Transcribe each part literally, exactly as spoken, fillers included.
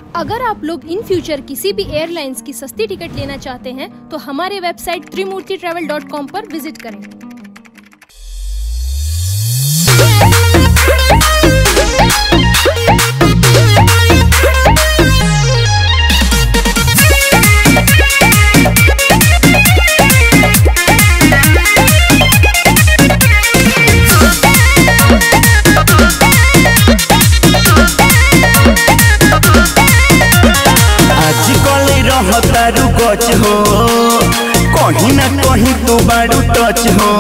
अगर आप लोग इन फ्यूचर किसी भी एयरलाइंस की सस्ती टिकट लेना चाहते हैं तो हमारे website Trimurti travel dot com पर विजिट करें। तारू गच हो कहीं ना कहीं तू बारू टच हो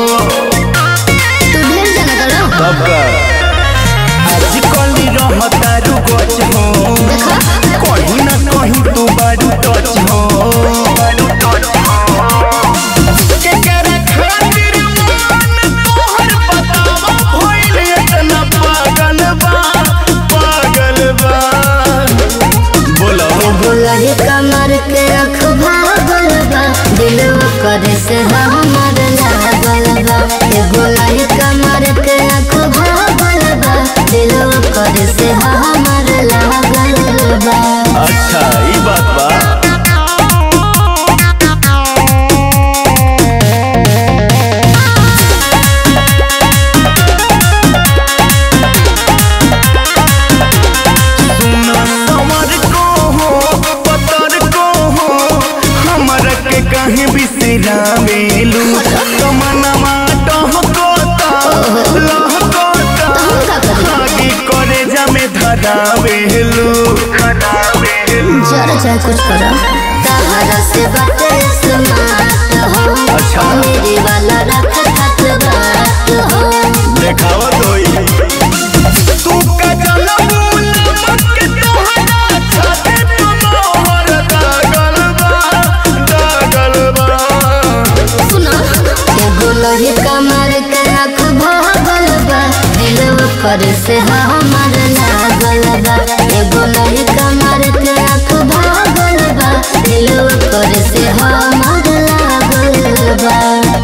तू ढेर जाना करो सबका आज कल रह तारू गच हो कहीं ना कहीं तू बारू टच हो बारू टच हो के करे खातिर मन तोहर बतावा भइल इतना पागल बा पागल बा बोला बोला ही कमर के रख भागल बा दिल करे से हमर लागल बा ए बोला ही कमर के रख भागल बा दिल करे से हमर लागल बा। अच्छा ई बात बा कहीं बिसरावेलू तमन्ना टहकोता लहकोता आगे करे जा में धरावेलू जरा चाहे कुछ करो तारा से बातें सुनात हो अच्छा मेरी वाला रख खत बात हो देखावा तोई तू का जनमू नमक के तोहरा छाते तोहर दागल बा सुना एगो लही कमर के रख भागल बा दिल कर से हमर लागल बा एगो लही कमर के रख भागल बा दिल कर से हमर लागल बा।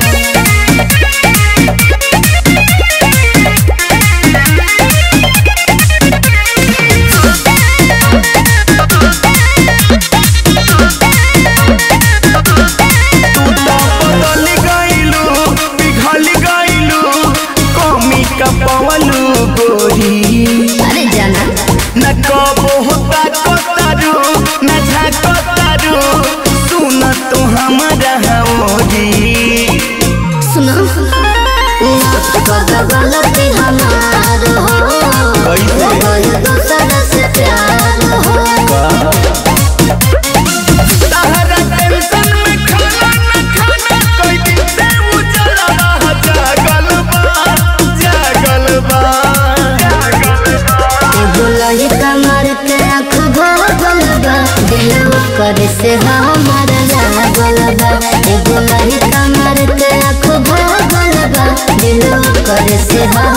पवलू गोरी अरे जाना न कबो होता कोतारू न झाकोतारू सुन तो हमारा होगी सुनो गलती हमार हो कैसे दूसर से प्यार हो तारा टेंशन में खाना न खाना कोई दिन से उजला जागल बा जागल बा बोलही कमर के रख भागल बा दिल करे से हमर लागल बा बोलही कमर के रख भागल बा दिल करे से